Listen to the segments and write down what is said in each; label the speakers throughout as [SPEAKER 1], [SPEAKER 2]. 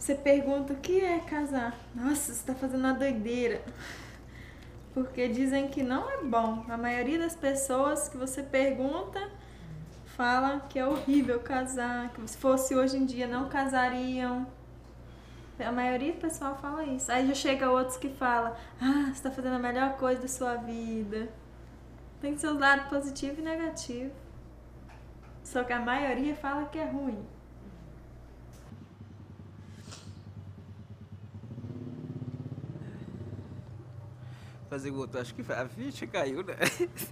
[SPEAKER 1] Você pergunta o que é casar. Nossa, você tá fazendo uma doideira. Porque dizem que não é bom. A maioria das pessoas que você pergunta fala que é horrível casar, que se fosse hoje em dia não casariam. A maioria do pessoal fala isso. Aí já chega outros que falam, você tá fazendo a melhor coisa da sua vida. Tem seus lados positivo e negativo. Só que a maioria fala que é ruim.
[SPEAKER 2] Fazer o outro, acho que a ficha caiu, né?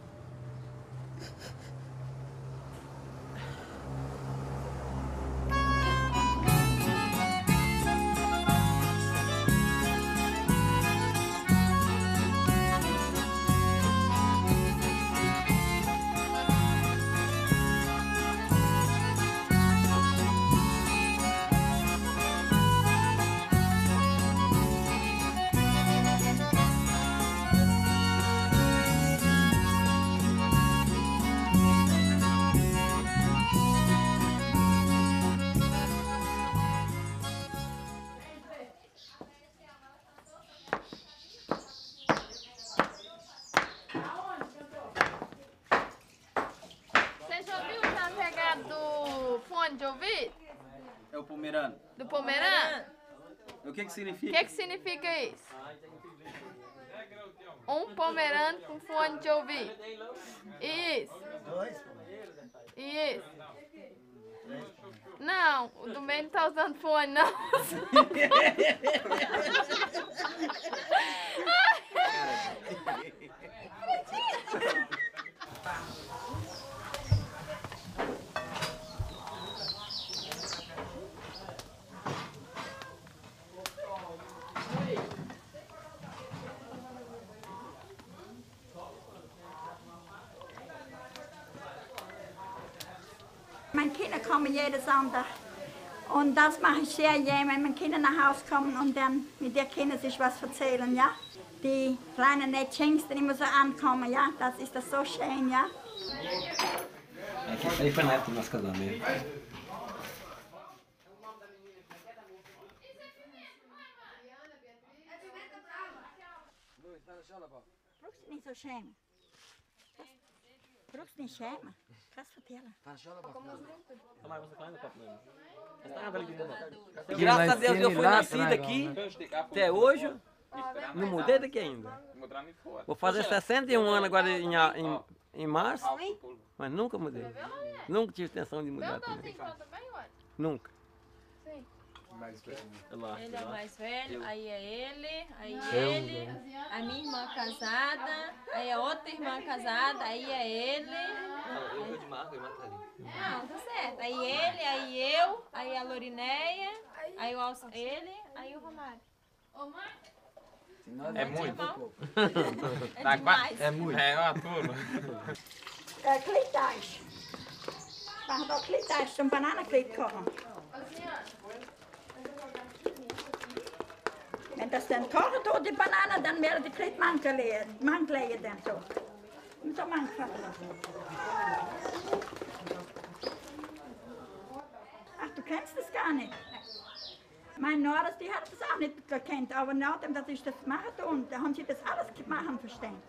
[SPEAKER 3] Você já ouviu já pegar do fone de ouvido?
[SPEAKER 2] É o pomerano.
[SPEAKER 3] Do Pomerano?
[SPEAKER 2] O que
[SPEAKER 3] O
[SPEAKER 2] significa?
[SPEAKER 3] que significa isso? Um Pomerano com fone de ouvido. Isso. Isso. Não, o do meio não tá usando fone, não.
[SPEAKER 4] Meine Kinder kommen jeden Sonntag. Und das mache ich sehr gerne, wenn meine Kinder nach Hause kommen und dann mit den Kindern sich was erzählen, ja. Die kleinen Nettchens, die immer so ankommen, ja. Das ist das so schön, ja.
[SPEAKER 2] Aí foi na época do nosso casamento.
[SPEAKER 4] Brauchst du nicht so schämen. Brauchst du nicht schämen. Kannst du vertellen.
[SPEAKER 2] Graças a Deus eu fui nascido aqui até hoje. Não mudei daqui ainda. Vou fazer 61 anos agora em março, mas nunca mudei. Nunca tive intenção de mudar também. Nunca.
[SPEAKER 3] Sim.
[SPEAKER 1] Ele é o mais velho, aí é ele, a minha irmã casada, aí a outra irmã casada, aí é ele. Não, tá certo. Aí ele, aí eu, aí a Lorineia, aí ele, aí o Romário.
[SPEAKER 2] É muito.
[SPEAKER 1] É demais.
[SPEAKER 2] É muito. É uma turma.
[SPEAKER 4] Klickteig. Mach doch Klickteig zum Bananenklick kochen. Wenn das dann kochen tut, die Banane, dann werden die Klickmangeln dann so. Und so manchmal. Ach, du kennst das gar nicht? Meine Noras, die hat das auch nicht gekannt, aber nachdem, dass ich das machen tue, da haben sie das alles machen verstehen.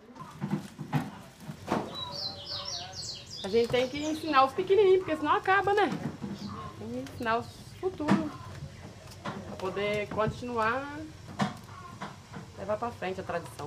[SPEAKER 5] A gente tem que ensinar os pequenininhos, porque senão acaba, né? Tem que ensinar os futuros. Pra poder continuar, levar pra frente a tradição.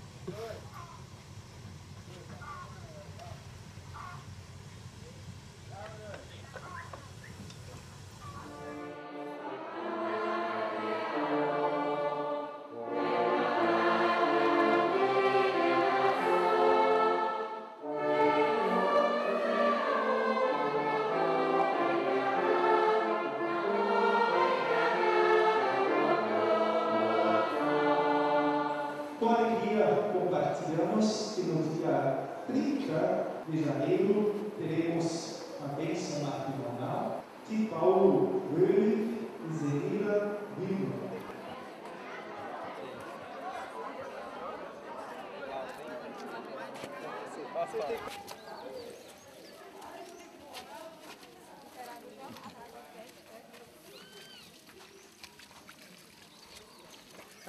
[SPEAKER 6] Com alegria compartilhamos que no dia 30 de janeiro teremos a bênção matrimonial de Paulo Wöhling e Zenira Wilma.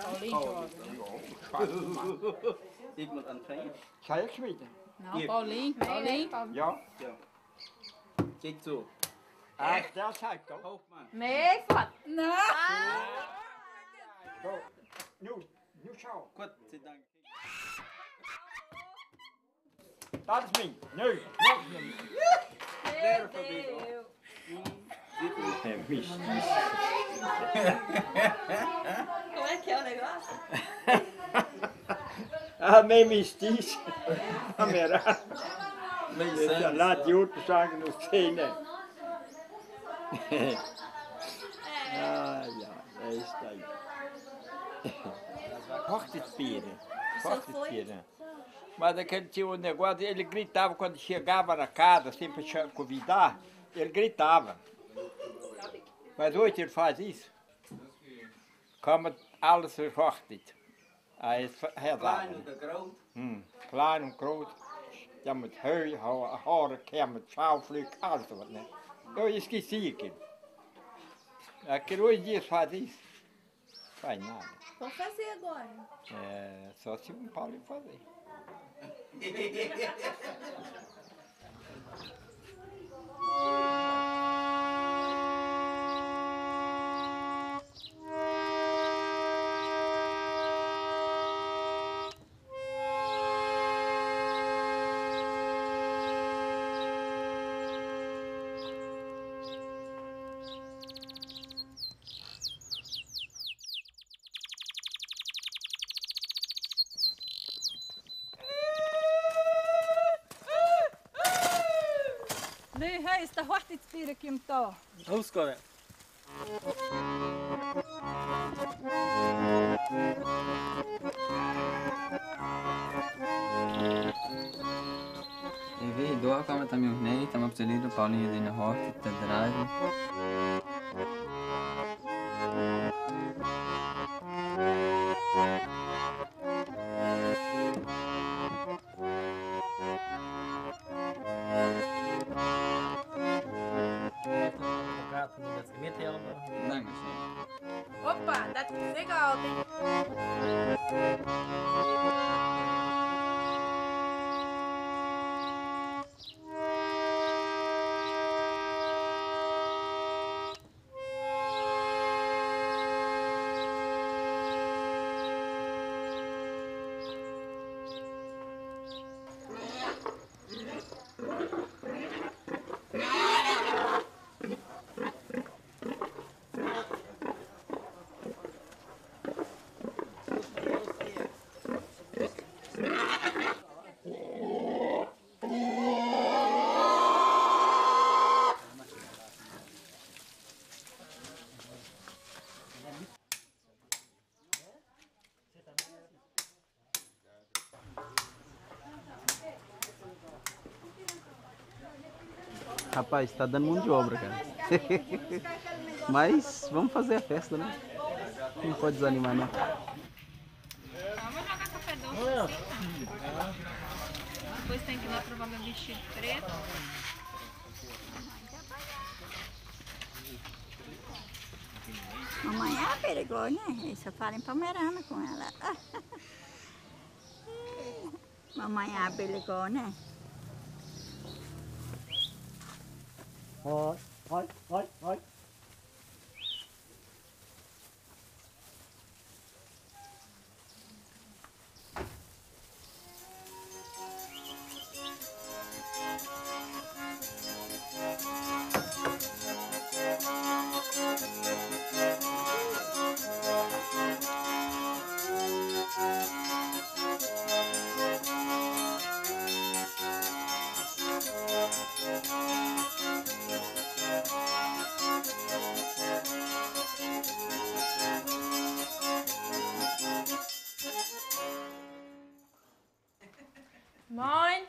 [SPEAKER 5] Paulinho.
[SPEAKER 7] Iemand aan het rijden?
[SPEAKER 8] Ga ik weten?
[SPEAKER 5] Não, Paulinho.
[SPEAKER 8] Ja.
[SPEAKER 7] Kijk zo.
[SPEAKER 8] Daar zei ik toch?
[SPEAKER 7] Hoofdman.
[SPEAKER 3] Nee, wat?
[SPEAKER 8] Nu zo.
[SPEAKER 7] Goed, dank.
[SPEAKER 8] Dat is mij. Nu, nog niet.
[SPEAKER 7] Meu Deus.
[SPEAKER 8] É bicho.
[SPEAKER 3] Como é que é o negócio?
[SPEAKER 8] Meio mestiço. Camerado. Lá de outro sangue, não sei, né? Ai, é isso aí. Hortespira. Mas aquele tinha um negócio, ele gritava quando chegava na casa, assim, para convidar, ele gritava. Mas hoje ele faz isso. Como alles verwachtet. Hij is
[SPEAKER 7] Klein of groot?
[SPEAKER 8] Klein en groot. Ja, met haren, met schaafvlug, alles wat. Né? Eu esqueci aquilo. Aquele hoje em dia faz isso. Faz nada.
[SPEAKER 3] Vamos fazer agora.
[SPEAKER 8] É, só se o Paulo fazer.
[SPEAKER 9] Nee, hij is de hortespira aqui, então.
[SPEAKER 2] Husk det.
[SPEAKER 10] Vi då kommer ta mig nej, ta mig absolut Paulinho dina horta, ta drive.
[SPEAKER 3] Opa, dá legal, hein?
[SPEAKER 7] Rapaz, tá dando mão de obra, cara. Mas vamos fazer a festa, né? Não pode desanimar, não.
[SPEAKER 3] Vamos jogar café doce. Depois tem que ir lá provar meu vestido preto.
[SPEAKER 4] Mamãe é perigosa, né? Isso eu falo em Palmeirana com ela. Mamãe é perigosa, né?
[SPEAKER 8] Oi.
[SPEAKER 3] Moin.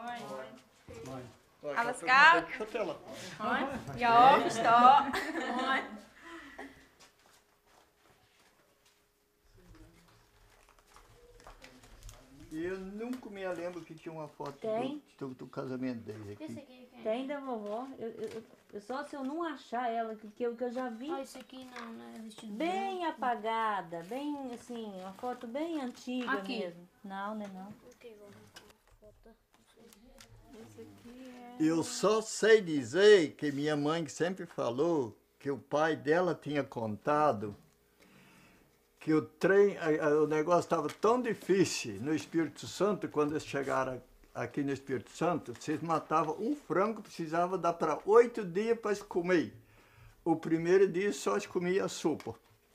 [SPEAKER 3] Alles gut?
[SPEAKER 8] Vertellen.
[SPEAKER 3] Moin. Ja, verstehe. Moin.
[SPEAKER 8] Eu nunca me lembro
[SPEAKER 11] lembro que tinha uma foto do casamento deles aqui.
[SPEAKER 12] Tem da vovó. Só se eu não achar ela, que eu já vi.
[SPEAKER 13] Ah, esse aqui não, né? Vestido
[SPEAKER 12] bem branco. Apagada, bem assim, uma foto bem antiga aqui. Mesmo. Não, né não.
[SPEAKER 1] Esse aqui é...
[SPEAKER 11] Eu só sei dizer que minha mãe sempre falou que o pai dela tinha contado que o negócio estava tão difícil no Espírito Santo, quando eles chegaram aqui no Espírito Santo, vocês matavam um frango, precisava dar para 8 dias para se comer. O primeiro dia só se comia sopa.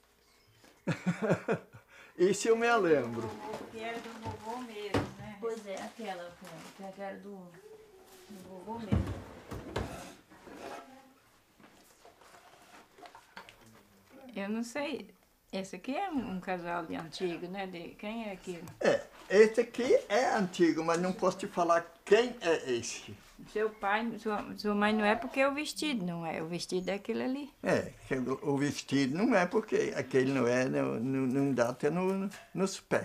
[SPEAKER 11] Isso eu me lembro.
[SPEAKER 12] Que era do vovô mesmo, né? Pois é, aquela que era do vovô mesmo.
[SPEAKER 9] Eu não sei. Esse aqui é um casal de antigo, né? De quem é aquilo?
[SPEAKER 11] Esse aqui é antigo, mas não posso te falar quem é esse.
[SPEAKER 9] Seu pai, sua mãe não é porque é o vestido, não é? O vestido é aquele ali.
[SPEAKER 11] O vestido não é porque aquele não é, não dá até nos pés.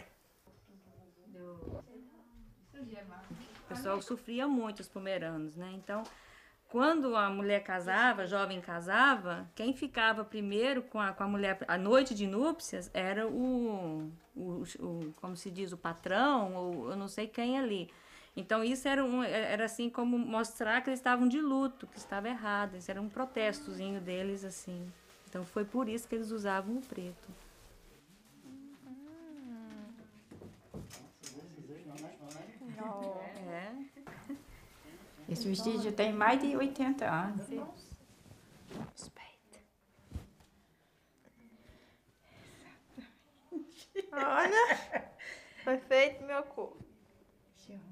[SPEAKER 12] O pessoal sofria muito, os pomeranos, né? Então, quando a mulher casava, a jovem casava, quem ficava primeiro com a mulher, a noite de núpcias, era como se diz, o patrão, ou eu não sei quem ali. Então, isso era assim como mostrar que eles estavam de luto, que estava errado. Isso era um protestozinho deles, assim. Então, foi por isso que eles usavam o preto.
[SPEAKER 9] Esse vestido já tem mais de 80 anos.
[SPEAKER 1] Respeita. Olha, foi feito meu corpo.
[SPEAKER 9] Deixa eu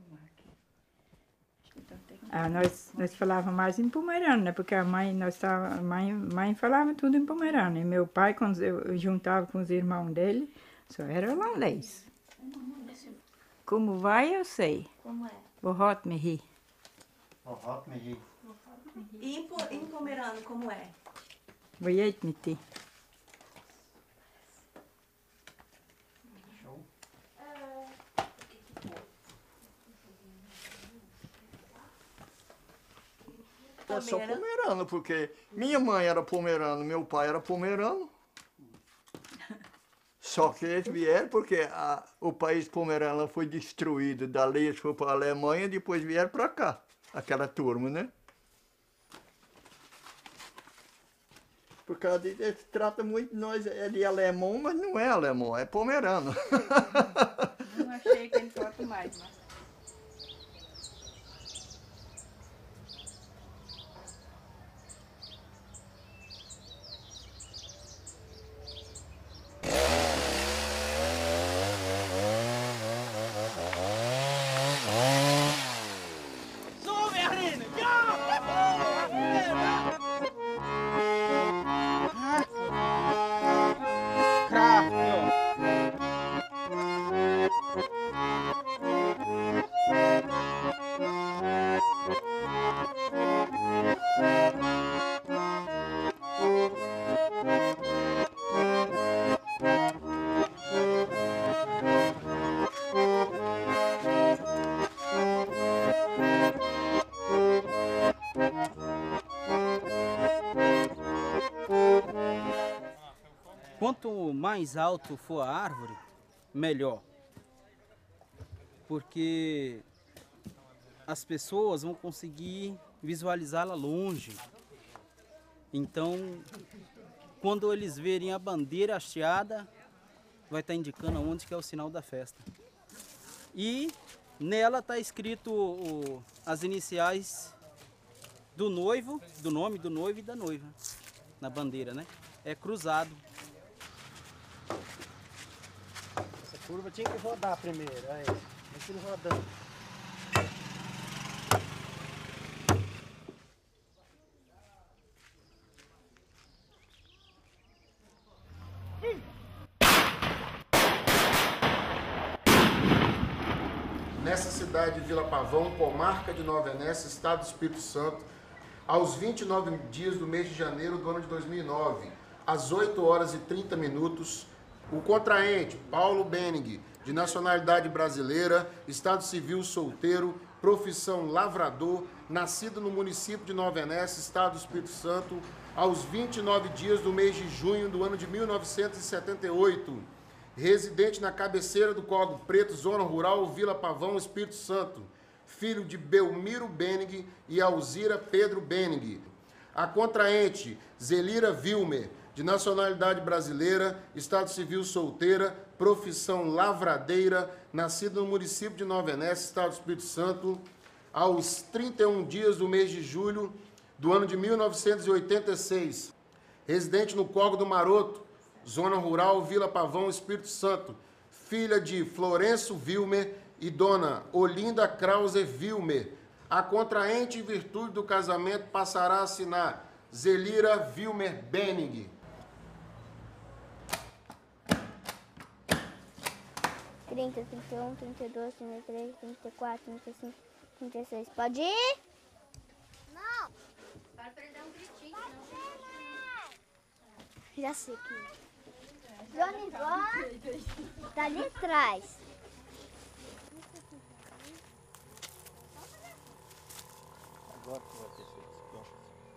[SPEAKER 9] arrumar aqui. Nós falávamos mais em pomerano, né? Porque a mãe falava tudo em pomerano. E meu pai, quando eu juntava com os irmãos dele, só era holandês. Como vai, eu sei.
[SPEAKER 12] Como é?
[SPEAKER 9] O hot me ri.
[SPEAKER 12] E em pomerano, como é?
[SPEAKER 9] Voi eet me ti.
[SPEAKER 11] É só pomerano, porque minha mãe era pomerano, meu pai era pomerano. Só que eles vieram porque o país pomerano foi destruído, dali eles foram para a Alemanha e depois vieram para cá, aquela turma, né? Por causa disso, eles tratam muito de nós, é de alemão, mas não é alemão, é pomerano.
[SPEAKER 9] Não achei que ele fosse mais, mas...
[SPEAKER 14] Quanto mais alto for a árvore, melhor. Porque as pessoas vão conseguir visualizá-la longe. Então, quando eles verem a bandeira hasteada, vai estar indicando onde que é o sinal da festa. E nela está escrito as iniciais do noivo, do nome do noivo e da noiva, na bandeira, né? É cruzado.
[SPEAKER 15] Essa curva tinha que rodar primeiro, aí, aquilo rodando.
[SPEAKER 16] Nessa cidade de Vila Pavão, comarca de Nova Venécia, estado do Espírito Santo, aos 29 dias do mês de janeiro do ano de 2009, às 8 horas e 30 minutos, o contraente, Paulo Benning, de nacionalidade brasileira, estado civil solteiro, profissão lavrador, nascido no município de Nova Venécia, estado do Espírito Santo, aos 29 dias do mês de junho do ano de 1978. Residente na cabeceira do Córrego Preto, zona rural, Vila Pavão, Espírito Santo. Filho de Belmiro Bening e Alzira Pedro Bening. A contraente, Zelira Vilmer, de nacionalidade brasileira, estado civil solteira, profissão lavradeira, nascido no município de Nova Venécia, estado do Espírito Santo, aos 31 dias do mês de julho do ano de 1986. Residente no Córrego do Maroto, zona rural, Vila Pavão, Espírito Santo. Filha de Florencio Vilmer e dona Olinda Krause Vilmer. A contraente, em virtude do casamento, passará a assinar Zelira Vilmer Bening.
[SPEAKER 13] 30, 31, 32, 33, 34, 35, 36. Pode ir? Não.
[SPEAKER 3] Para ele dar um gritinho.
[SPEAKER 13] Já sei que Johnny Van tá ali atrás.
[SPEAKER 11] Agora que vai ter feito.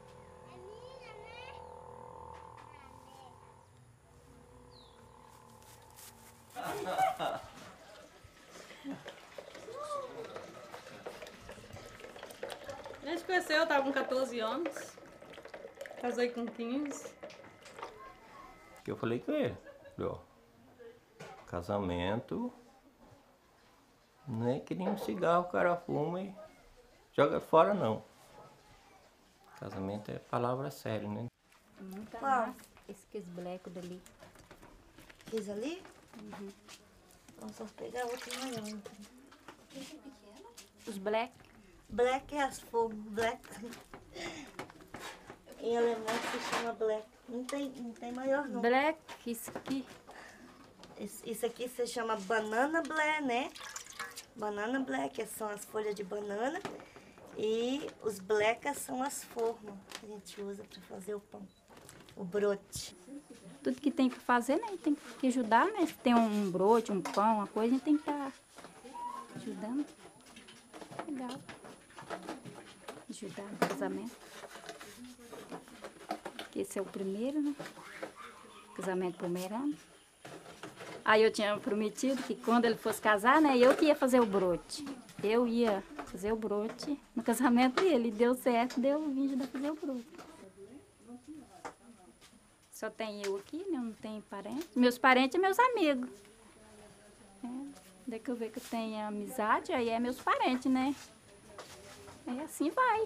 [SPEAKER 1] A gente conheceu, eu tava com 14 anos. Casei com 15.
[SPEAKER 17] Que eu falei com ele. Falei, ó, casamento não é que nem um cigarro o cara fuma e joga fora, não. Casamento é palavra séria, né?
[SPEAKER 12] Nunca
[SPEAKER 18] Qual?
[SPEAKER 12] mais. Esse bleco dali.
[SPEAKER 18] Esse ali? Uhum. Vamos só pegar outro maior. Então.
[SPEAKER 12] Os black.
[SPEAKER 18] Black é as fogo. Black. Em alemão se chama black. Não tem maior não.
[SPEAKER 12] Black, isso aqui.
[SPEAKER 18] Isso aqui se chama banana black, né? Banana black são as folhas de banana. E os blacks são as formas que a gente usa para fazer o pão. O brote.
[SPEAKER 12] Tudo que tem que fazer, né? Tem que ajudar, né? Se tem um brote, um pão, uma coisa, a gente tem que estar ajudando. Legal. Ajudar no casamento. Esse é o primeiro, né? Casamento primeiro ano. Aí eu tinha prometido que quando ele fosse casar, né? Eu que ia fazer o brote. Eu ia fazer o brote no casamento dele. Deu certo, deu o vídeo de fazer o brote. Só tem eu aqui, né? Não tem parentes. Meus parentes e meus amigos. Daí que eu ver que eu tenho amizade, aí é meus parentes, né? Aí assim vai.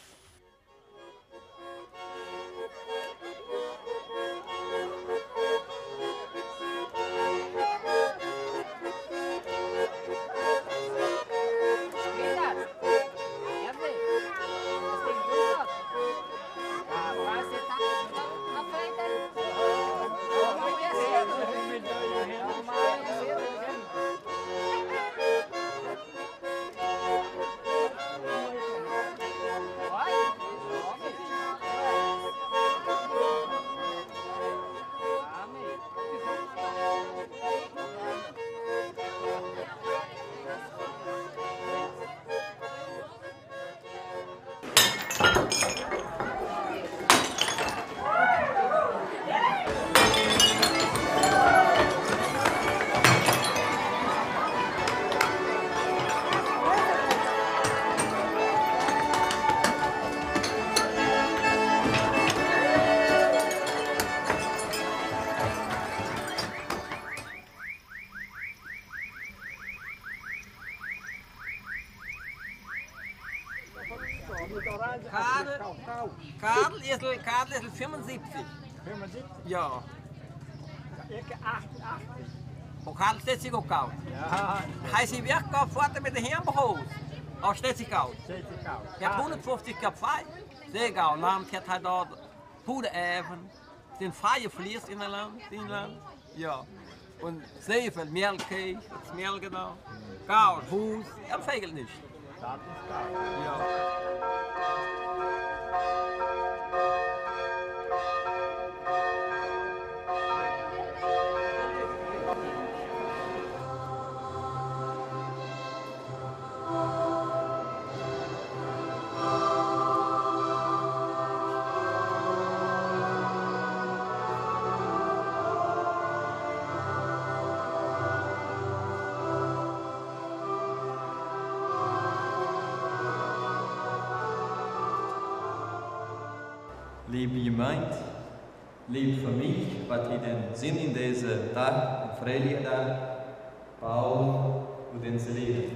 [SPEAKER 2] Karl ist 75.
[SPEAKER 11] 75?
[SPEAKER 2] Ja.
[SPEAKER 11] Ik 88.
[SPEAKER 2] Og Karl stedt sig koud.
[SPEAKER 11] Ja.
[SPEAKER 2] Hij is weer gevatten met de hemmerhoos. Als stedt sig koud.
[SPEAKER 11] Stedt koud.
[SPEAKER 2] Je hebt 150 kap vrij. Sehr gauw. Namen heeft hij daar Pudereven. Den freie Vlies in het land. Ja. Und sehr viel Mehlkäse, das Mehl genau. Gauw, Huus. Ja, fegelt nicht.
[SPEAKER 11] Dat is koud.
[SPEAKER 2] Ja.
[SPEAKER 10] lieve gemeente, lieve familie, wat u den zin in deze dag en vrijdag daar, Paul, u den zeleden.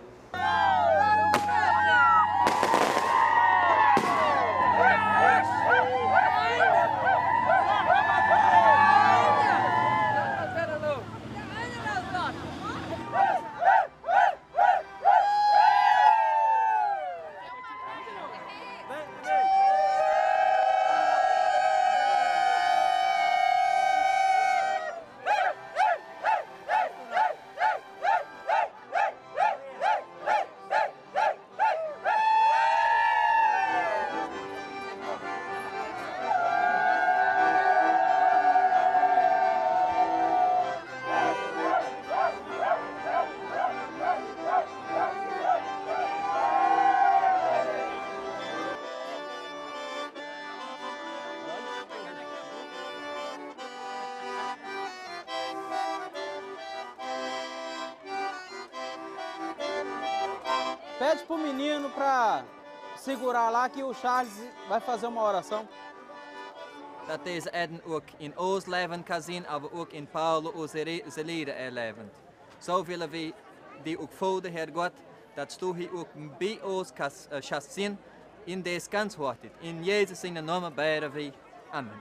[SPEAKER 14] Pede pro menino pra segurar lá que o Charles vai fazer uma oração.
[SPEAKER 10] Dat deze eden ook in ons leven kan zien, maar ook in Paul onze zeleden erleven. Zo willen we die ook voor de Heer God, dat du ook bij ons kan zien in deze kans hoort. In Jezus in de naam bidden we. Amen.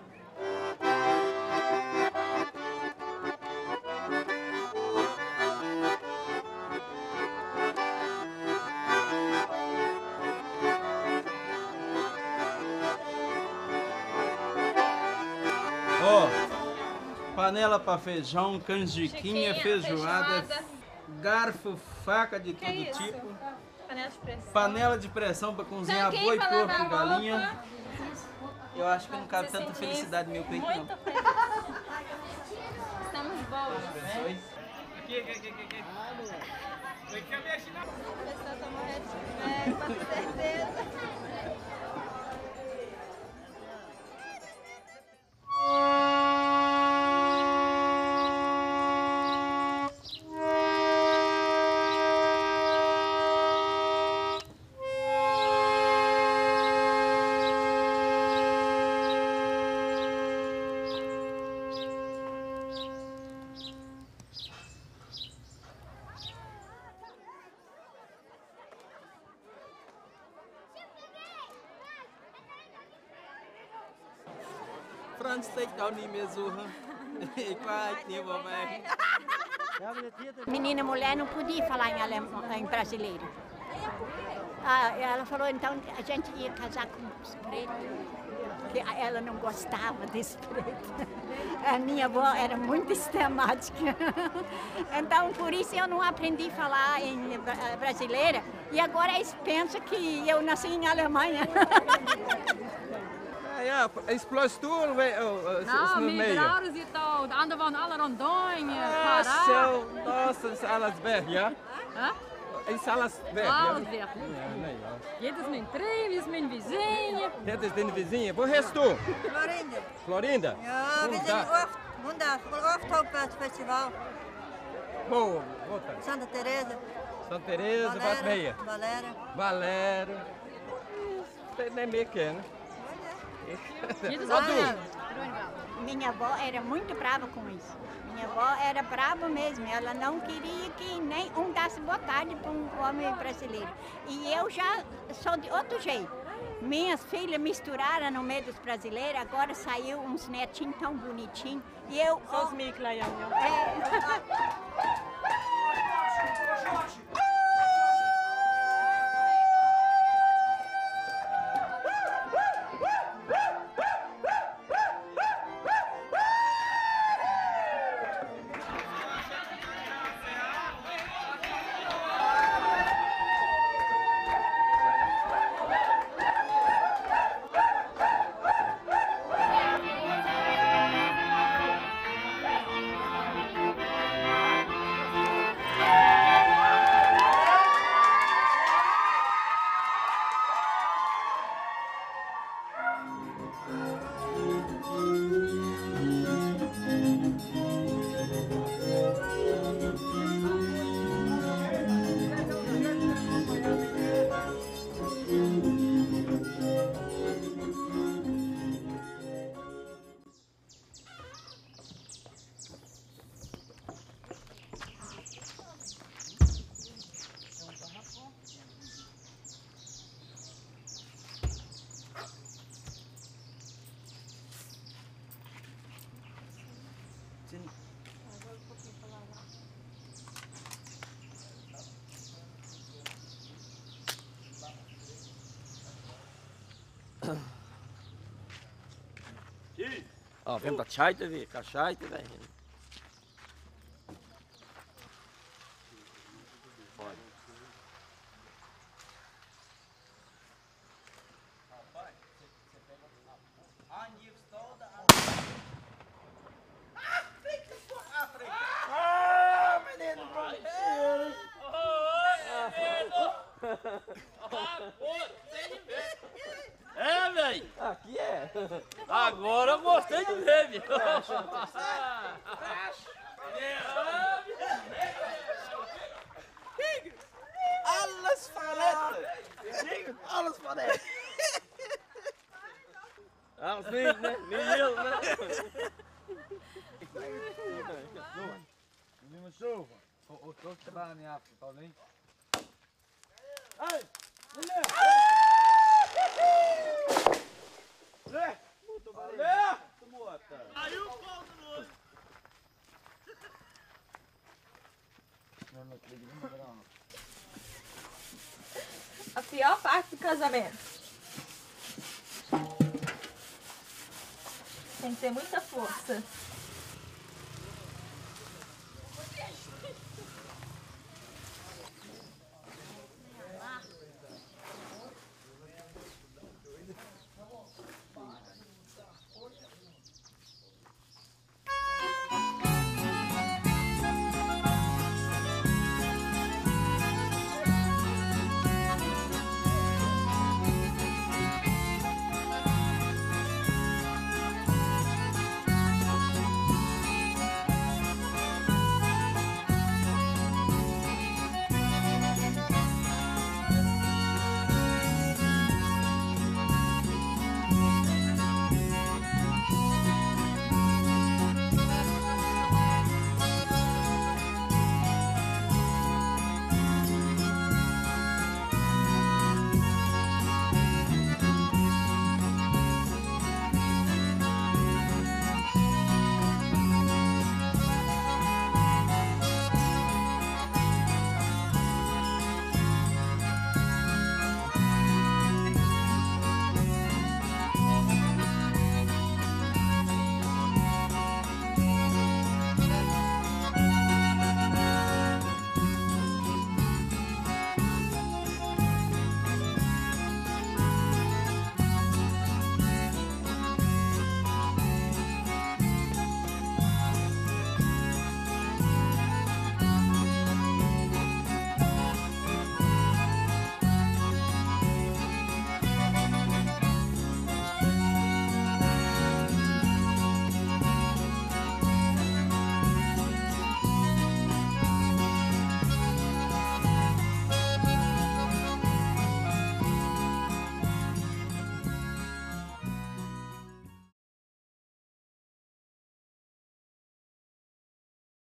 [SPEAKER 14] Panela para feijão, canjiquinha, feijoada, garfo, faca de todo tipo.
[SPEAKER 1] Panela de pressão.
[SPEAKER 14] Panela de pressão para cozinhar boi, porco e galinha. Eu acho que não cabe tanta felicidade no meu peito, não.
[SPEAKER 1] Estamos boas.
[SPEAKER 14] Aqui.
[SPEAKER 1] A pessoa tá morrendo de fé, com certeza.
[SPEAKER 14] Franz steekt nou niet meer zo. Ik weet niet wat mij.
[SPEAKER 19] Menina mulher não podia falar em brasileiro. Ela falou então a gente ia casar com os pretos, que ela não gostava desse preto. A minha avó era muito sistemática. Então por isso eu não aprendi a falar em brasileira. E agora eles pensam que eu nasci em Alemanha.
[SPEAKER 2] Ja, explostoer
[SPEAKER 20] nou, mijn zit al, de anderen van alle Rondônia, Pará.
[SPEAKER 2] Zo, dat is alles weg, ja? Is alles weg, ja?
[SPEAKER 20] Alles weg. Dit is mijn trein, dit is mijn vizinha.
[SPEAKER 2] Dit is de vizinha. Waar is tu?
[SPEAKER 21] Florinda.
[SPEAKER 2] Florinda?
[SPEAKER 21] Ja, we zijn op het festival.
[SPEAKER 2] Boa,
[SPEAKER 21] Santa Teresa.
[SPEAKER 2] Santa Teresa, wat ben je?
[SPEAKER 21] Valéria.
[SPEAKER 2] Valéria. Você nem me quer,
[SPEAKER 19] Minha avó era muito brava com isso. Minha avó era brava mesmo. Ela não queria que nem um desse boa tarde para um homem brasileiro. E eu já sou de outro jeito. Minhas filhas misturaram no meio dos brasileiros. Agora saiu uns netinhos tão bonitinhos. E eu...
[SPEAKER 20] Só os meio
[SPEAKER 2] Ó, vem pra chaita, vi, cachaita, velho.
[SPEAKER 6] É, velho!
[SPEAKER 2] Aqui é!
[SPEAKER 6] Agora eu gostei de ver, viu?
[SPEAKER 7] Alles verletten! Alles verletten!
[SPEAKER 6] Alles niet, né? Niet né?
[SPEAKER 22] Niet meer zo van. Oh, toch de baan niet af, Paulinho. Hey!
[SPEAKER 7] Zé! Valeu!
[SPEAKER 6] Aí o pau do outro!
[SPEAKER 1] A pior parte do casamento. Tem que ter muita força.